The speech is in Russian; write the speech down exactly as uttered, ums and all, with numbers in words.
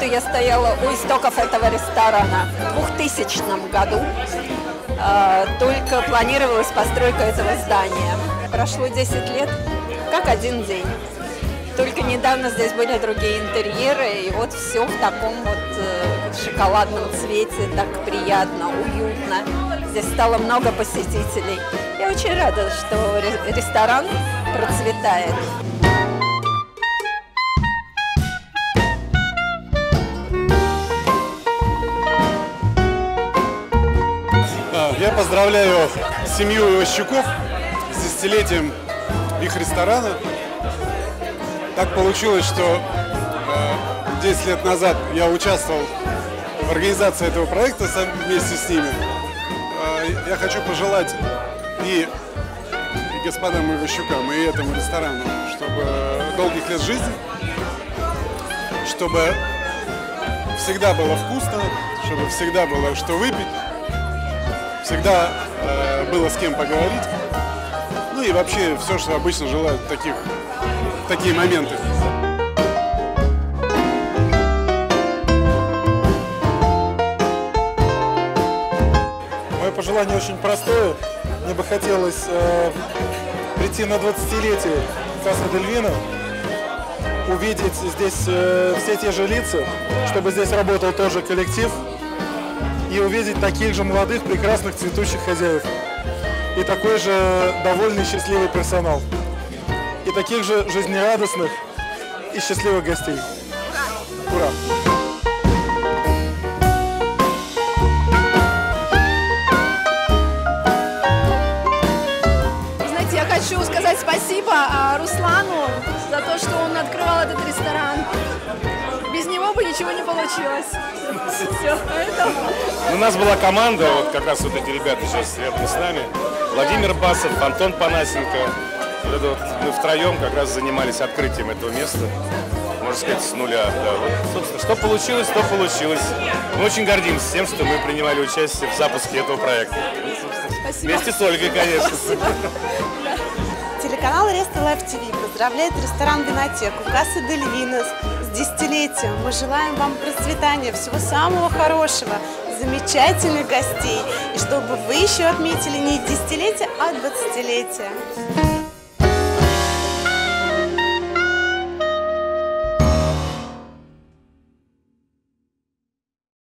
что я стояла у истоков этого ресторана в двухтысячном году. Только планировалась постройка этого здания. Прошло десять лет, как один день. Только недавно здесь были другие интерьеры, и вот все в таком вот э, шоколадном цвете, так приятно, уютно. Здесь стало много посетителей. Я очень рада, что ресторан процветает. Я поздравляю семью Иващуков с десятилетием их ресторана. Так получилось, что э, десять лет назад я участвовал в организации этого проекта вместе с ними. Э, я хочу пожелать и, и господам Иващукам, и этому ресторану, чтобы долгих лет жизни, чтобы всегда было вкусно, чтобы всегда было что выпить, всегда э, было с кем поговорить. Ну и вообще все, что обычно желают в таких, в такие моменты. Мое пожелание очень простое. Мне бы хотелось э, прийти на двадцатилетие Касса дель Вино, увидеть здесь э, все те же лица, чтобы здесь работал тоже коллектив, и увидеть таких же молодых, прекрасных, цветущих хозяев. И такой же довольный, счастливый персонал. И таких же жизнерадостных и счастливых гостей. Ура! Знаете, я хочу сказать спасибо Руслану за то, что он открывал этот ресторан. Без него бы ничего не получилось. Все, поэтому... У нас была команда, вот как раз вот эти ребята сейчас рядом с нами. Владимир Басов, Антон Панасенко. Вот это вот мы втроем как раз занимались открытием этого места. Можно сказать, с нуля. Да, вот, собственно, что получилось, то получилось. Мы очень гордимся тем, что мы принимали участие в запуске этого проекта. Спасибо. Вместе с Ольгой, конечно. Телеканал Реста Лайв ТВ поздравляет ресторан «Винотеку» Касса дель Вино с десятилетием. Мы желаем вам процветания, всего самого хорошего, замечательных гостей. И чтобы вы еще отметили не десятилетие, а двадцатилетие.